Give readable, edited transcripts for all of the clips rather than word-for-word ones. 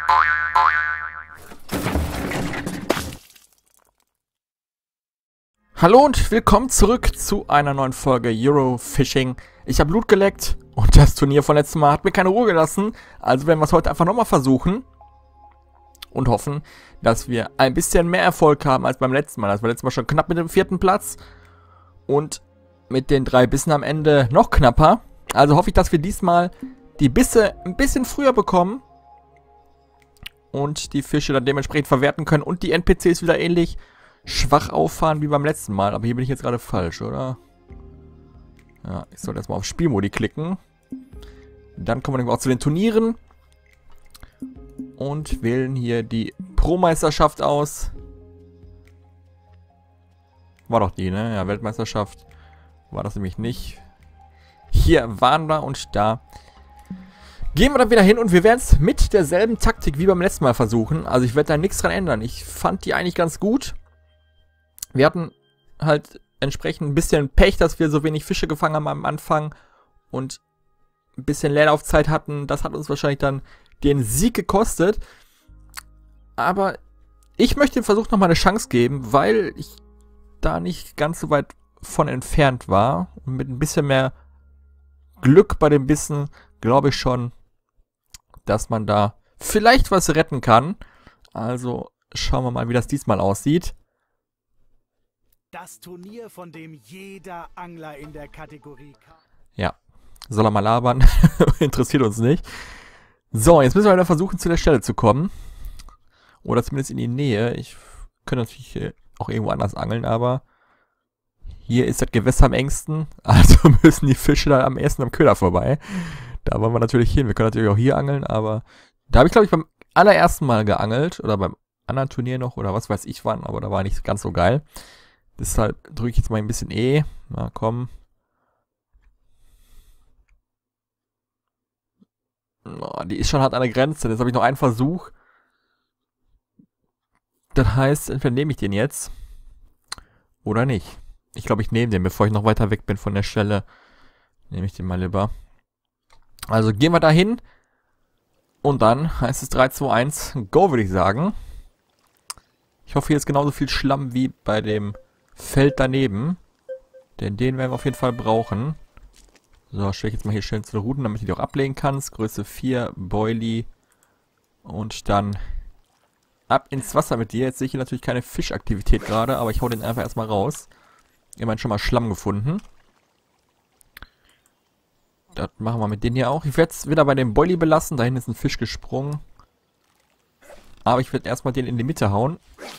Hallo und willkommen zurück zu einer neuen Folge Eurofishing. Ich habe Blut geleckt und das Turnier von letztem Mal hat mir keine Ruhe gelassen. Also werden wir es heute einfach nochmal versuchen und hoffen, dass wir ein bisschen mehr Erfolg haben als beim letzten Mal. Das war letztes Mal schon knapp mit dem 4. Platz und mit den 3 Bissen am Ende noch knapper. Also hoffe ich, dass wir diesmal die Bisse ein bisschen früher bekommen und die Fische dann dementsprechend verwerten können und die NPCs wieder ähnlich schwach auffahren wie beim letzten Mal. Aber hier bin ich jetzt gerade falsch, oder? Ja, ich sollte erstmal auf Spielmodi klicken. Dann kommen wir auch zu den Turnieren. Und wählen hier die Pro-Meisterschaft aus. War doch die, ne? Ja, Weltmeisterschaft war das nämlich nicht. Hier waren wir und da gehen wir dann wieder hin und wir werden es mit derselben Taktik wie beim letzten Mal versuchen. Also ich werde da nichts dran ändern. Ich fand die eigentlich ganz gut. Wir hatten halt entsprechend ein bisschen Pech, dass wir so wenig Fische gefangen haben am Anfang und ein bisschen Leerlaufzeit hatten. Das hat uns wahrscheinlich dann den Sieg gekostet. Aber ich möchte dem Versuch nochmal eine Chance geben, weil ich da nicht ganz so weit von entfernt war. Und mit ein bisschen mehr Glück bei dem Bissen glaube ich schon, dass man da vielleicht was retten kann. Also schauen wir mal, wie das diesmal aussieht. Das Turnier, von dem jeder Angler in der Kategorie kann. Ja, soll er mal labern. Interessiert uns nicht. So, jetzt müssen wir wieder versuchen, zu der Stelle zu kommen. Oder zumindest in die Nähe. Ich könnte natürlich auch irgendwo anders angeln, aber hier ist das Gewässer am engsten. Also müssen die Fische dann am ersten am Köder vorbei. Da wollen wir natürlich hin. Wir können natürlich auch hier angeln, aber da habe ich, glaube ich, beim allerersten Mal geangelt. Oder beim anderen Turnier noch, oder was weiß ich wann, aber da war nicht ganz so geil. Deshalb drücke ich jetzt mal ein bisschen E. Na komm. Oh, die ist schon hart an der Grenze. Jetzt habe ich noch einen Versuch. Das heißt, entweder nehme ich den jetzt oder nicht. Ich glaube, ich nehme den, bevor ich noch weiter weg bin von der Stelle. Nehme ich den mal lieber. Also gehen wir da hin. Und dann heißt es 3, 2, 1. Go, würde ich sagen. Ich hoffe, hier ist genauso viel Schlamm wie bei dem Feld daneben. Denn den werden wir auf jeden Fall brauchen. So, stelle ich jetzt mal hier schön zu den Ruten, damit du die auch ablegen kannst. Größe 4, Boilie. Und dann ab ins Wasser mit dir. Jetzt sehe ich hier natürlich keine Fischaktivität gerade, aber ich hau den einfach erstmal raus. Immerhin schon mal Schlamm gefunden. Das machen wir mit denen hier auch. Ich werde es wieder bei dem Boilie belassen. Da hinten ist ein Fisch gesprungen. Aber ich werde erstmal den in die Mitte hauen.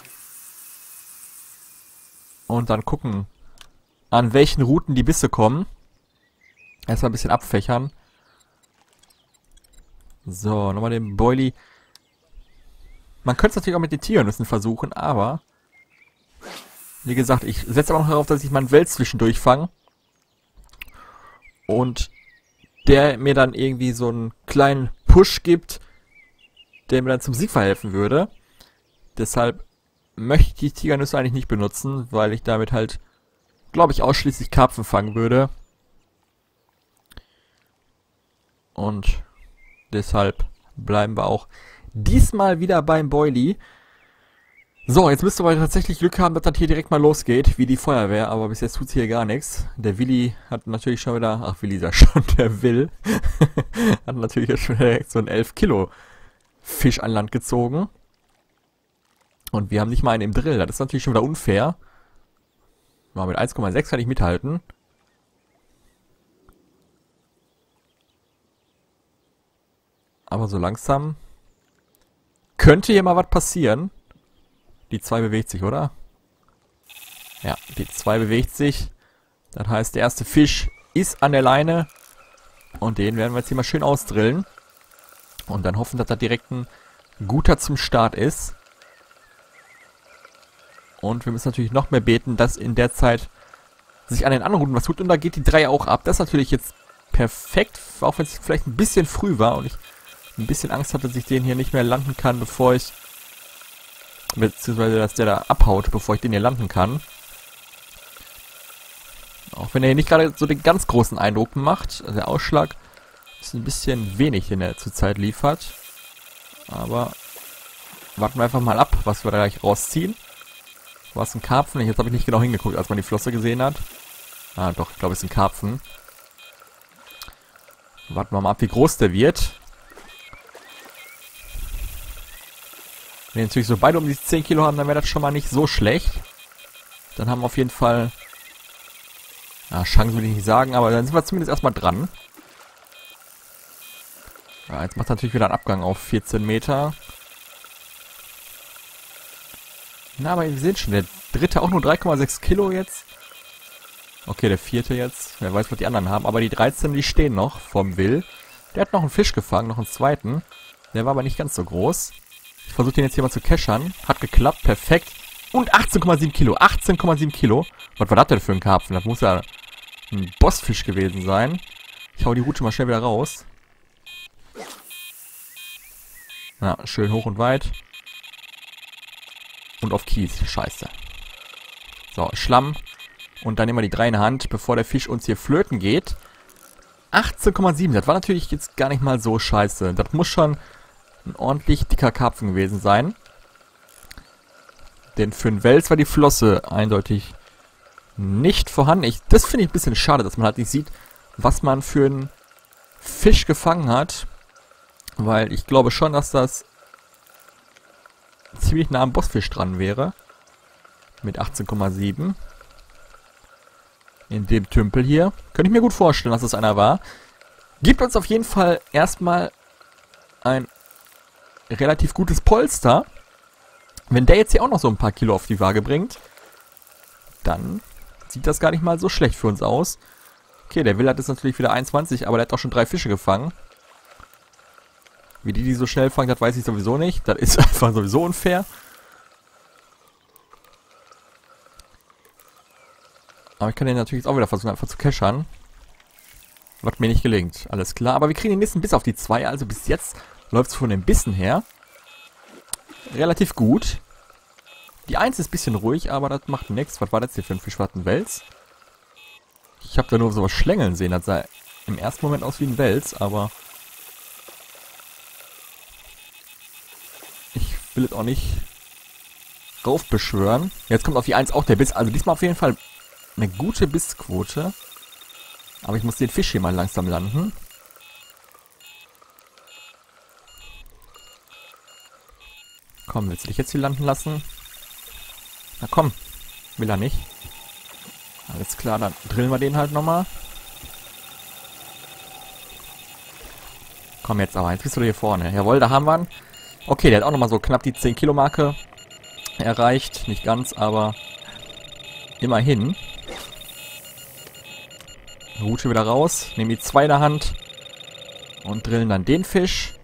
Und dann gucken, an welchen Routen die Bisse kommen. Erstmal ein bisschen abfächern. So, nochmal den Boilie. Man könnte es natürlich auch mit den Tiernüssen versuchen, aber wie gesagt, ich setze aber noch darauf, dass ich meinen Wels zwischendurch fange. Und der mir dann irgendwie so einen kleinen Push gibt, der mir dann zum Sieg verhelfen würde. Deshalb möchte ich die Tigernüsse eigentlich nicht benutzen, weil ich damit halt, glaube ich, ausschließlich Karpfen fangen würde. Und deshalb bleiben wir auch diesmal wieder beim Boilie. So, jetzt müsst ihr aber tatsächlich Glück haben, dass das hier direkt mal losgeht, wie die Feuerwehr, aber bis jetzt tut hier gar nichts. Der Willi hat natürlich schon wieder, ach Willi sag schon, der Will, hat natürlich jetzt schon direkt so einen 11 Kilo Fisch an Land gezogen. Und wir haben nicht mal einen im Drill, das ist natürlich schon wieder unfair. Ja, mit 1,6 kann ich mithalten. Aber so langsam könnte hier mal was passieren. Die 2 bewegt sich, oder? Ja, die 2 bewegt sich. Das heißt, der erste Fisch ist an der Leine. Und den werden wir jetzt hier mal schön ausdrillen. Und dann hoffen, dass das direkt ein guter zum Start ist. Und wir müssen natürlich noch mehr beten, dass in der Zeit sich an den anderen Routen was tut. Und da geht die 3 auch ab. Das ist natürlich jetzt perfekt, auch wenn es vielleicht ein bisschen früh war und ich ein bisschen Angst hatte, dass ich den hier nicht mehr landen kann, bevor ich, beziehungsweise dass der da abhaut, bevor ich den hier landen kann. Auch wenn er hier nicht gerade so den ganz großen Eindruck macht. Also der Ausschlag ist ein bisschen wenig, den er zurzeit liefert. Aber warten wir einfach mal ab, was wir da gleich rausziehen. War es ein Karpfen? Jetzt habe ich nicht genau hingeguckt, als man die Flosse gesehen hat. Ah, doch, ich glaube, es ist ein Karpfen. Warten wir mal ab, wie groß der wird. Wenn wir natürlich so beide um die 10 Kilo haben, dann wäre das schon mal nicht so schlecht. Dann haben wir auf jeden Fall... Ja, Chancen will ich nicht sagen, aber dann sind wir zumindest erstmal dran. Ja, jetzt macht er natürlich wieder einen Abgang auf 14 Meter. Na, aber wir sehen schon, der dritte auch nur 3,6 Kilo jetzt. Okay, der vierte jetzt. Wer weiß, was die anderen haben. Aber die 13, die stehen noch vom Will. Der hat noch einen Fisch gefangen, noch einen zweiten. Der war aber nicht ganz so groß. Ich versuche den jetzt hier mal zu keschern. Hat geklappt, perfekt. Und 18,7 Kilo. 18,7 Kilo. Was war das denn für ein Karpfen? Das muss ja ein Bossfisch gewesen sein. Ich hau die Rute mal schnell wieder raus. Ja, schön hoch und weit. Und auf Kies. Scheiße. So, Schlamm. Und dann nehmen wir die 3 in der Hand, bevor der Fisch uns hier flöten geht. 18,7. Das war natürlich jetzt gar nicht mal so scheiße. Das muss schon ein ordentlich dicker Karpfen gewesen sein. Denn für einen Wels war die Flosse eindeutig nicht vorhanden. Das finde ich ein bisschen schade, dass man halt nicht sieht, was man für einen Fisch gefangen hat. Weil ich glaube schon, dass das ziemlich nah am Bossfisch dran wäre. Mit 18,7. In dem Tümpel hier. Könnte ich mir gut vorstellen, dass das einer war. Gibt uns auf jeden Fall erstmal ein relativ gutes Polster. Wenn der jetzt hier auch noch so ein paar Kilo auf die Waage bringt, dann sieht das gar nicht mal so schlecht für uns aus. Okay, der Will hat jetzt natürlich wieder 21, aber der hat auch schon 3 Fische gefangen. Wie die so schnell fangen, das weiß ich sowieso nicht. Das ist einfach sowieso unfair. Aber ich kann den natürlich jetzt auch wieder versuchen, einfach zu keschern. Was mir nicht gelingt. Alles klar. Aber wir kriegen den nächsten Biss auf die 2. Also bis jetzt läuft es von den Bissen her relativ gut. Die 1 ist ein bisschen ruhig, aber das macht nichts. Was war das hier für ein Fisch? War das ein Wels? Ich habe da nur sowas schlängeln sehen. Das sah im ersten Moment aus wie ein Wels, aber ich will es auch nicht raufbeschwören. Jetzt kommt auf die 1 auch der Biss. Also diesmal auf jeden Fall eine gute Bissquote. Aber ich muss den Fisch hier mal langsam landen. Komm, willst du dich jetzt hier landen lassen? Na komm, will er nicht. Alles klar, dann drillen wir den halt nochmal. Komm jetzt aber, jetzt bist du hier vorne. Jawohl, da haben wir ihn. Okay, der hat auch nochmal so knapp die 10 Kilo Marke erreicht. Nicht ganz, aber immerhin. Rute wieder raus, nehmen die 2 in der Hand und drillen dann den Fisch.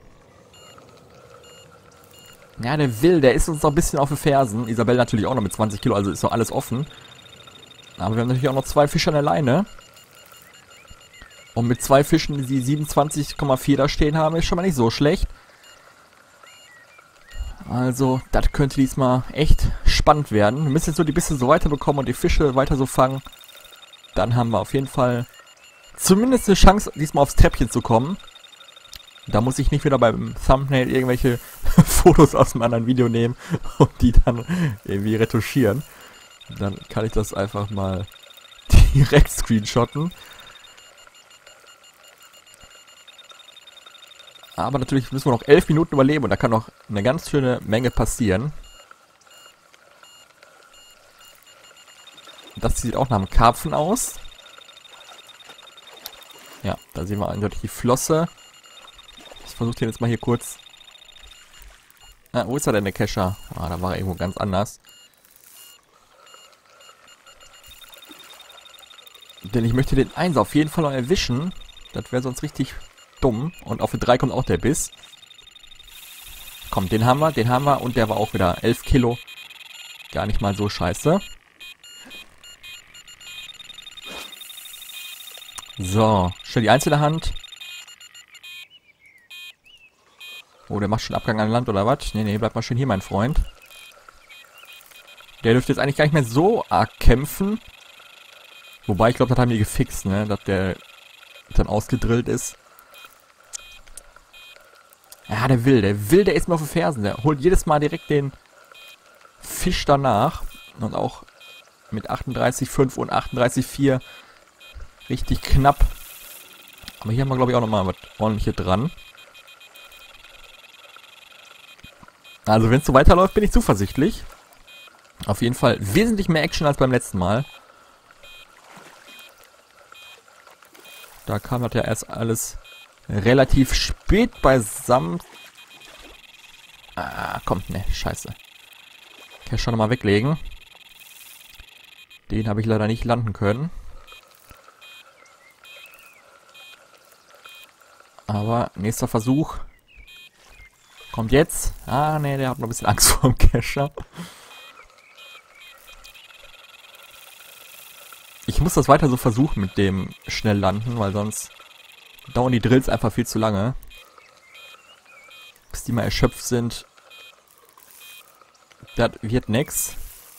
Ja, der Will, der ist uns noch ein bisschen auf den Fersen. Isabel natürlich auch noch mit 20 Kilo, also ist noch alles offen. Aber wir haben natürlich auch noch 2 Fische an der Leine. Und mit 2 Fischen, die 27,4 da stehen haben, ist schon mal nicht so schlecht. Also, das könnte diesmal echt spannend werden. Wir müssen jetzt nur die Bisse so weiterbekommen und die Fische weiter so fangen. Dann haben wir auf jeden Fall zumindest eine Chance, diesmal aufs Treppchen zu kommen. Da muss ich nicht wieder beim Thumbnail irgendwelche Fotos aus einem anderen Video nehmen und die dann irgendwie retuschieren. Dann kann ich das einfach mal direkt screenshotten. Aber natürlich müssen wir noch 11 Minuten überleben und da kann noch eine ganz schöne Menge passieren. Das sieht auch nach einem Karpfen aus. Ja, da sehen wir eindeutig die Flosse. Ich versuche den jetzt mal hier kurz... Ah, wo ist er denn, der Kescher? Ah, da war er irgendwo ganz anders. Denn ich möchte den 1 auf jeden Fall noch erwischen. Das wäre sonst richtig dumm. Und auf die 3 kommt auch der Biss. Komm, den haben wir. Und der war auch wieder 11 Kilo. Gar nicht mal so scheiße. So, stell die 1 in der Hand. Oh, der macht schon Abgang an Land oder was? Nee, bleib mal schön hier, mein Freund. Der dürfte jetzt eigentlich gar nicht mehr so arg kämpfen. Wobei, ich glaube, das haben die gefixt, ne? Dass der dann ausgedrillt ist. Ja, der ist mir auf den Fersen. Der holt jedes Mal direkt den Fisch danach. Und auch mit 38,5 und 38,4 richtig knapp. Aber hier haben wir, glaube ich, auch nochmal was ordentliches dran. Also, wenn es so weiterläuft, bin ich zuversichtlich. Auf jeden Fall wesentlich mehr Action als beim letzten Mal. Da kam das ja erst alles relativ spät beisammen. Ah, komm, ne, scheiße. Kann ich schon nochmal weglegen. Den habe ich leider nicht landen können. Aber nächster Versuch. Kommt jetzt. Ah, ne, der hat noch ein bisschen Angst vor dem Kescher. Ich muss das weiter so versuchen mit dem schnell landen, weil sonst dauern die Drills einfach viel zu lange. Bis die mal erschöpft sind. Das wird nix.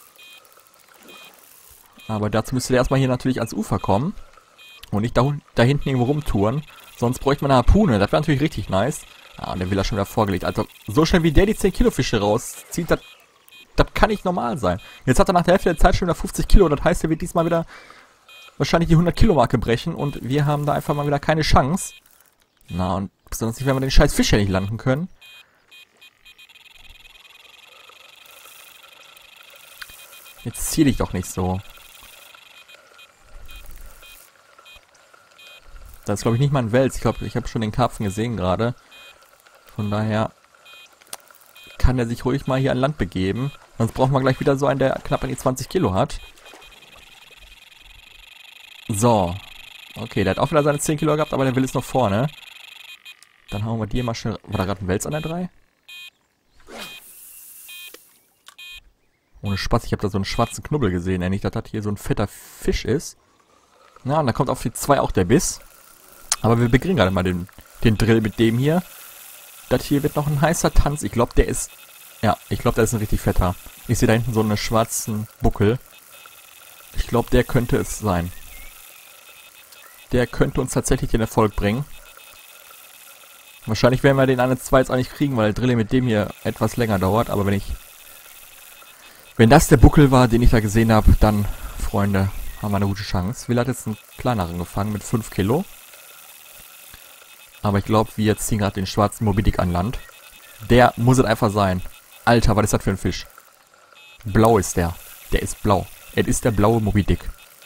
Aber dazu müsste der erstmal hier natürlich ans Ufer kommen. Und nicht da hinten irgendwo rumtouren. Sonst bräuchte man eine Harpune. Das wäre natürlich richtig nice. Ah, und der will er schon wieder vorgelegt. Also, so schnell wie der die 10 Kilo Fische rauszieht, das kann nicht normal sein. Jetzt hat er nach der Hälfte der Zeit schon wieder 50 Kilo. Das heißt, er wird diesmal wieder wahrscheinlich die 100 Kilo Marke brechen. Und wir haben da einfach mal wieder keine Chance. Na, und besonders nicht, wenn wir den scheiß Fisch ja nicht landen können. Jetzt zieh dich doch nicht so. Das ist, glaube ich, nicht mal ein Wels. Ich glaube, ich habe schon den Karpfen gesehen gerade. Von daher kann er sich ruhig mal hier an Land begeben. Sonst brauchen wir gleich wieder so einen, der knapp an die 20 Kilo hat. So. Okay, der hat auch wieder seine 10 Kilo gehabt, aber der will es noch vorne. Dann hauen wir die mal schnell... War da gerade ein Wels an der 3? Ohne Spaß, ich habe da so einen schwarzen Knubbel gesehen, nicht, dass das hier so ein fetter Fisch ist. Na, und da kommt auf die 2 auch der Biss. Aber wir beginnen gerade mal den Drill mit dem hier. Das hier wird noch ein heißer Tanz. Ich glaube, der ist... Ja, ich glaube, der ist ein richtig fetter. Ich sehe da hinten so einen schwarzen Buckel. Ich glaube, der könnte es sein. Der könnte uns tatsächlich den Erfolg bringen. Wahrscheinlich werden wir den an 2 jetzt auch nicht kriegen, weil der Drill mit dem hier etwas länger dauert. Aber wenn das der Buckel war, den ich da gesehen habe, dann, Freunde, haben wir eine gute Chance. Will hat jetzt einen kleineren gefangen mit 5 Kilo. Aber ich glaube, wir ziehen gerade den schwarzen Moby Dick an Land. Der muss es einfach sein. Alter, was ist das für ein Fisch? Blau ist der. Der ist blau. Es ist der blaue Moby Dick.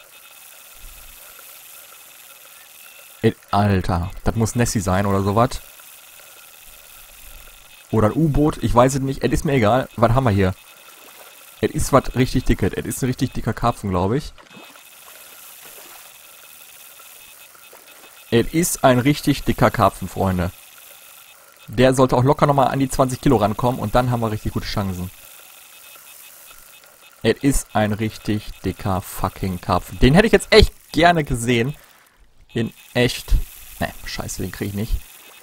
Alter, das muss Nessie sein oder sowas. Oder ein U-Boot, ich weiß es nicht. Es ist mir egal. Was haben wir hier? Es ist was richtig Dickes. Es ist ein richtig dicker Karpfen, glaube ich. Es ist ein richtig dicker Karpfen, Freunde. Der sollte auch locker nochmal an die 20 Kilo rankommen und dann haben wir richtig gute Chancen. Es ist ein richtig dicker fucking Karpfen. Den hätte ich jetzt echt gerne gesehen. In echt. Ne, scheiße, den kriege ich nicht.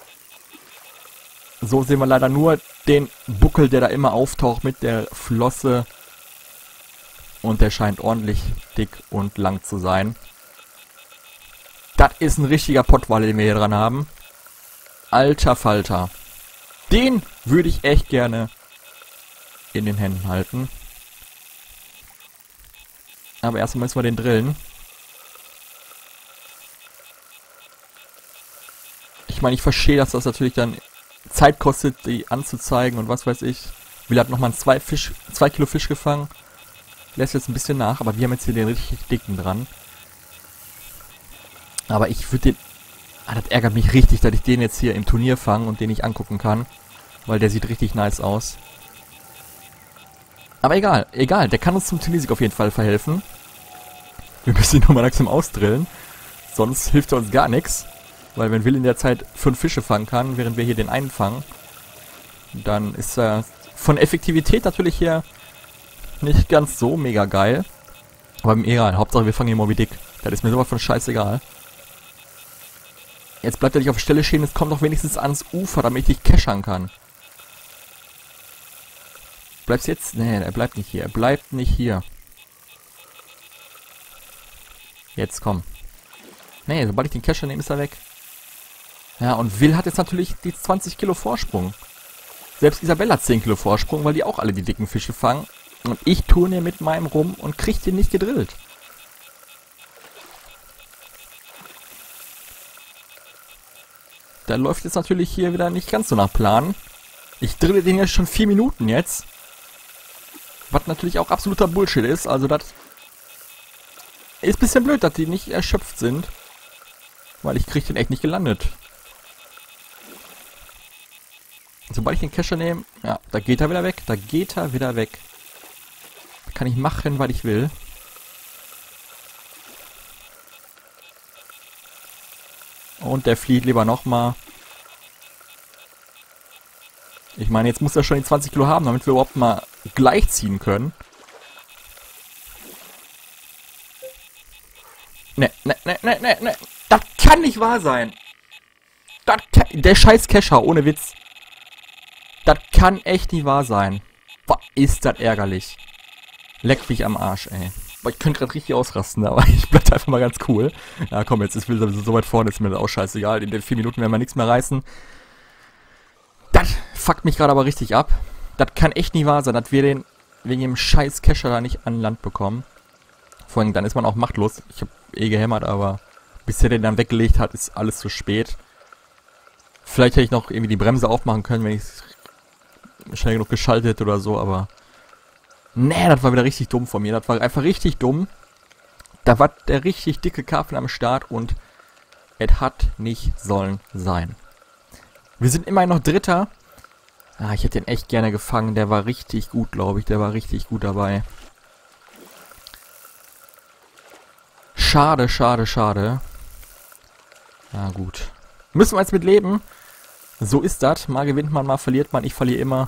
So sehen wir leider nur den Buckel, der da immer auftaucht mit der Flosse. Und der scheint ordentlich dick und lang zu sein. Das ist ein richtiger Pottwale, den wir hier dran haben. Alter Falter. Den würde ich echt gerne in den Händen halten. Aber erstmal müssen wir den drillen. Ich meine, ich verstehe, dass das natürlich dann Zeit kostet, die anzuzeigen und was weiß ich. Will hat nochmal 2 Kilo Fisch gefangen. Lässt jetzt ein bisschen nach, aber wir haben jetzt hier den richtig dicken dran. Aber ich würde den... Ah, das ärgert mich richtig, dass ich den jetzt hier im Turnier fange und den nicht angucken kann. Weil der sieht richtig nice aus. Aber egal, der kann uns zum Turniersieg auf jeden Fall verhelfen. Wir müssen ihn nochmal langsam ausdrillen. Sonst hilft er uns gar nichts. Weil wenn Will in der Zeit 5 Fische fangen kann, während wir hier den einen fangen, dann ist er von Effektivität natürlich hier nicht ganz so mega geil. Aber egal, Hauptsache wir fangen hier Moby Dick. Das ist mir sowas von scheißegal. Jetzt bleibt er nicht auf der Stelle stehen, es kommt doch wenigstens ans Ufer, damit ich dich keschern kann. Bleibst jetzt? Nee, er bleibt nicht hier. Er bleibt nicht hier. Jetzt komm. Nee, sobald ich den Kescher nehme, ist er weg. Ja, und Will hat jetzt natürlich die 20 Kilo Vorsprung. Selbst Isabella hat 10 Kilo Vorsprung, weil die auch alle die dicken Fische fangen. Und ich turne mit meinem rum und krieg den nicht gedrillt. Da läuft jetzt natürlich hier wieder nicht ganz so nach Plan. Ich drille den ja schon 4 Minuten jetzt. Was natürlich auch absoluter Bullshit ist. Also das ist ein bisschen blöd, dass die nicht erschöpft sind. Weil ich krieg den echt nicht gelandet. Sobald ich den Kescher nehme, ja, da geht er wieder weg. Da geht er wieder weg. Da kann ich machen, was ich will. Und der flieht lieber nochmal. Ich meine, jetzt muss er schon die 20 Kilo haben, damit wir überhaupt mal gleich ziehen können. Ne. Das kann nicht wahr sein. Der scheiß Kescher, ohne Witz. Das kann echt nicht wahr sein. Boah, ist das ärgerlich. Leck mich am Arsch, ey. Boah, ich könnte gerade richtig ausrasten, aber ich bleib einfach mal ganz cool. Ja, komm, jetzt ist Will so weit vorne, ist mir das auch scheißegal. In den 4 Minuten werden wir nichts mehr reißen. Das fuckt mich gerade aber richtig ab. Das kann echt nicht wahr sein, dass wir den wegen dem scheiß Kescher da nicht an Land bekommen. Vor allem, dann ist man auch machtlos. Ich habe eh gehämmert, aber bis er den dann weggelegt hat, ist alles zu spät. Vielleicht hätte ich noch irgendwie die Bremse aufmachen können, wenn ich schnell genug geschaltet hätte oder so, aber... Nee, das war wieder richtig dumm von mir. Das war einfach richtig dumm. Da war der richtig dicke Karpfen am Start und es hat nicht sollen sein. Wir sind immerhin noch Dritter. Ah, ich hätte den echt gerne gefangen. Der war richtig gut, glaube ich. Der war richtig gut dabei. Schade, schade, schade. Na gut. Müssen wir jetzt mit leben. So ist das. Mal gewinnt man, mal verliert man. Ich verliere immer.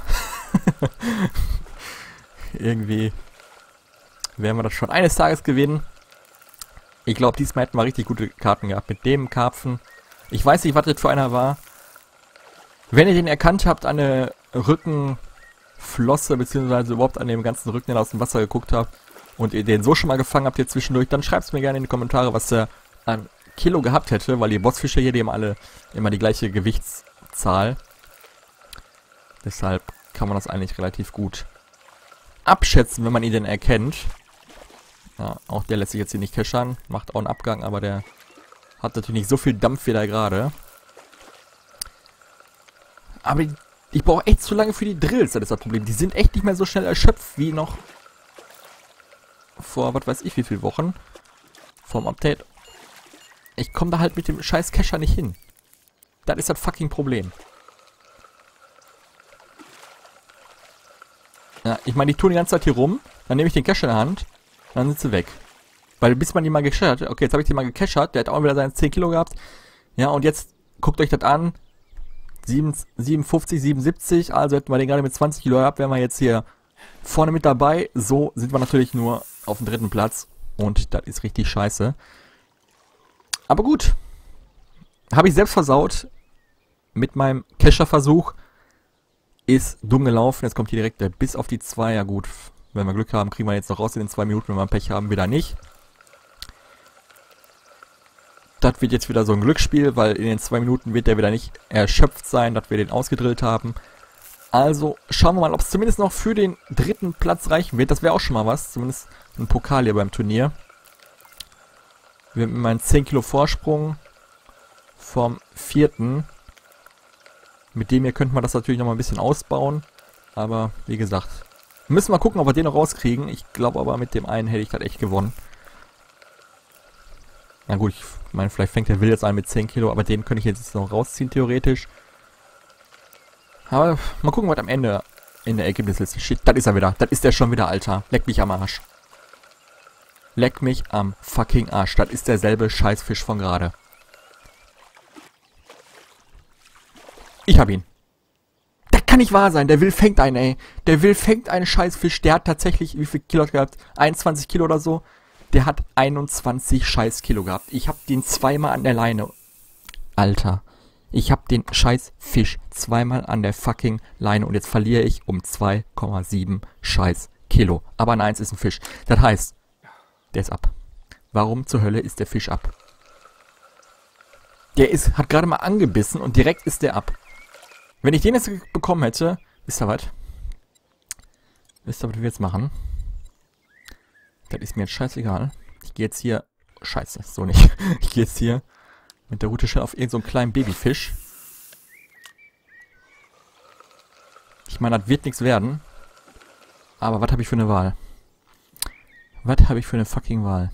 Irgendwie werden wir das schon eines Tages gewinnen. Ich glaube, diesmal hätten wir richtig gute Karten gehabt. Mit dem Karpfen. Ich weiß nicht, was das für einer war. Wenn ihr den erkannt habt an der Rückenflosse, beziehungsweise überhaupt an dem ganzen Rücken, den ihr aus dem Wasser geguckt habt, und ihr den so schon mal gefangen habt hier zwischendurch, dann schreibt es mir gerne in die Kommentare, was der an Kilo gehabt hätte, weil die Bossfische hier, die haben alle immer die gleiche Gewichtszahl. Deshalb kann man das eigentlich relativ gut abschätzen, wenn man ihn denn erkennt. Ja, auch der lässt sich jetzt hier nicht keschern, macht auch einen Abgang, aber der hat natürlich nicht so viel Dampf wie da gerade. Aber ich brauche echt zu lange für die Drills, das ist das Problem. Die sind echt nicht mehr so schnell erschöpft wie noch vor, was weiß ich, wie viele Wochen. Vorm Update. Ich komme da halt mit dem scheiß Kescher nicht hin. Das ist das fucking Problem. Ja, ich meine, die tun die ganze Zeit hier rum. Dann nehme ich den Kescher in der Hand. Dann sind sie weg. Weil bis man die mal gecachert hat. Okay, jetzt habe ich den mal gecachert. Der hat auch wieder seine 10 Kilo gehabt. Ja, und jetzt guckt euch das an. 57, 77. Also hätten wir den gerade mit 20 Kilo gehabt. Wären wir jetzt hier vorne mit dabei. So sind wir natürlich nur auf dem 3. Platz. Und das ist richtig scheiße. Aber gut. Habe ich selbst versaut. Mit meinem Kescher-Versuch. Ist dumm gelaufen. Jetzt kommt hier direkt der Biss auf die 2. Ja gut, wenn wir Glück haben, kriegen wir jetzt noch raus in den 2 Minuten. Wenn wir Pech haben, wieder nicht. Das wird jetzt wieder so ein Glücksspiel, weil in den 2 Minuten wird der wieder nicht erschöpft sein, dass wir den ausgedrillt haben. Also schauen wir mal, ob es zumindest noch für den 3. Platz reichen wird. Das wäre auch schon mal was. Zumindest ein Pokal hier beim Turnier. Wir haben immer einen 10 Kilo Vorsprung vom 4. Mit dem hier könnte man das natürlich noch mal ein bisschen ausbauen. Aber wie gesagt, müssen wir gucken, ob wir den noch rauskriegen. Ich glaube aber, mit dem einen hätte ich das echt gewonnen. Na gut, ich meine, vielleicht fängt der Will jetzt an mit 10 Kilo, aber den könnte ich jetzt noch rausziehen, theoretisch. Aber mal gucken, was am Ende in der Ergebnisliste steht. Das ist er wieder. Das ist der schon wieder, Alter. Leck mich am Arsch. Leck mich am fucking Arsch. Das ist derselbe Scheißfisch von gerade. Ich hab ihn. Das kann nicht wahr sein. Der Will fängt einen, ey. Der Will fängt einen Scheißfisch. Der hat tatsächlich, wie viel Kilo gehabt? 21 Kilo oder so. Der hat 21 Scheiß-Kilo gehabt. Ich hab den zweimal an der Leine. Alter. Ich hab den Scheißfisch zweimal an der fucking Leine. Und jetzt verliere ich um 2,7 Scheiß-Kilo. Aber nein, es ist ein Fisch. Das heißt, der ist ab. Warum zur Hölle ist der Fisch ab? Der hat gerade mal angebissen und direkt ist der ab. Wenn ich den jetzt bekommen hätte... Wisst ihr was? Wisst ihr, was wir jetzt machen? Das ist mir jetzt scheißegal. Ich gehe jetzt hier... Scheiße, so nicht. Ich gehe jetzt hier mit der Route schnell auf irgendeinen so kleinen Babyfisch. Ich meine, das wird nichts werden. Aber was habe ich für eine Wahl? Was habe ich für eine fucking Wahl?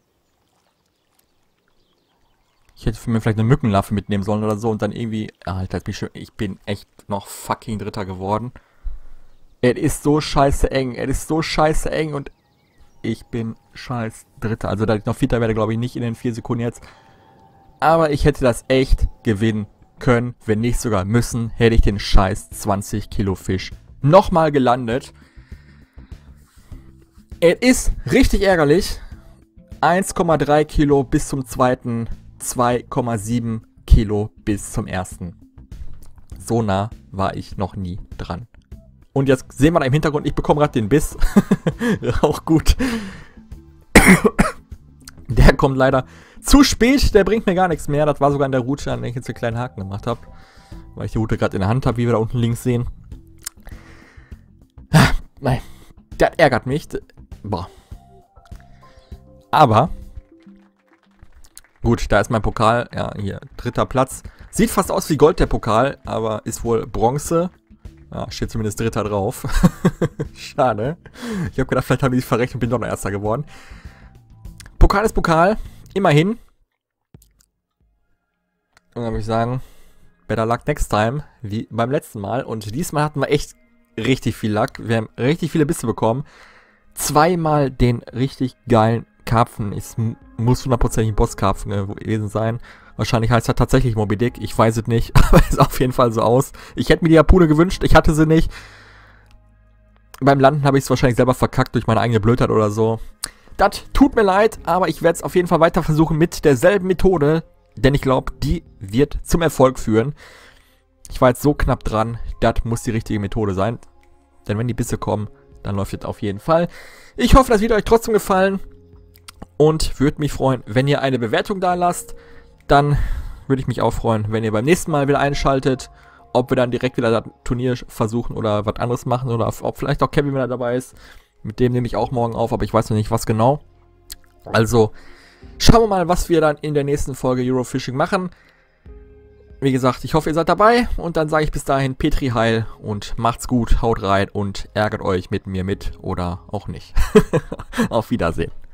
Ich hätte für mir vielleicht eine Mückenlarve mitnehmen sollen oder so und dann irgendwie... Alter, ich bin echt noch fucking Dritter geworden. Es ist so scheiße eng. Es ist so scheiße eng und ich bin scheiß Dritter. Also, da ich noch Vierter werde, glaube ich nicht in den 4 Sekunden jetzt. Aber ich hätte das echt gewinnen können. Wenn nicht sogar müssen, hätte ich den scheiß 20 Kilo Fisch nochmal gelandet. Es ist richtig ärgerlich. 1,3 Kilo bis zum zweiten. 2,7 Kilo bis zum ersten. So nah war ich noch nie dran. Und jetzt sehen wir da im Hintergrund, ich bekomme gerade den Biss. Auch gut. Der kommt leider zu spät, der bringt mir gar nichts mehr. Das war sogar in der Route, an der ich jetzt einen kleinen Haken gemacht habe. Weil ich die Route gerade in der Hand habe, wie wir da unten links sehen. Nein, das ärgert mich. Boah. Aber... Gut, da ist mein Pokal. Ja, hier, 3. Platz. Sieht fast aus wie Gold, der Pokal, aber ist wohl Bronze. Ja, steht zumindest 3. drauf. Schade. Ich habe gedacht, vielleicht habe ich verrechnet und bin doch noch 1. geworden. Pokal ist Pokal. Immerhin. Und dann würde ich sagen, better luck next time. Wie beim letzten Mal. Und diesmal hatten wir echt richtig viel Luck. Wir haben richtig viele Bisse bekommen. 2-mal den richtig geilen Karpfen. Es muss 100% ein Bosskarpfen gewesen sein. Wahrscheinlich heißt er tatsächlich Moby Dick. Ich weiß es nicht, aber es sah auf jeden Fall so aus. Ich hätte mir die Harpune gewünscht, ich hatte sie nicht. Beim Landen habe ich es wahrscheinlich selber verkackt durch meine eigene Blödheit oder so. Das tut mir leid, aber ich werde es auf jeden Fall weiter versuchen mit derselben Methode. Denn ich glaube, die wird zum Erfolg führen. Ich war jetzt so knapp dran, das muss die richtige Methode sein. Denn wenn die Bisse kommen, dann läuft es auf jeden Fall. Ich hoffe, das Video hat euch trotzdem gefallen. Und würde mich freuen, wenn ihr eine Bewertung da lasst. Dann würde ich mich auch freuen, wenn ihr beim nächsten Mal wieder einschaltet. Ob wir dann direkt wieder das Turnier versuchen oder was anderes machen. Oder ob vielleicht auch Kevin wieder dabei ist. Mit dem nehme ich auch morgen auf, aber ich weiß noch nicht, was genau. Also, schauen wir mal, was wir dann in der nächsten Folge Eurofishing machen. Wie gesagt, ich hoffe, ihr seid dabei. Und dann sage ich bis dahin Petri Heil und macht's gut, haut rein und ärgert euch mit mir mit oder auch nicht. Auf Wiedersehen.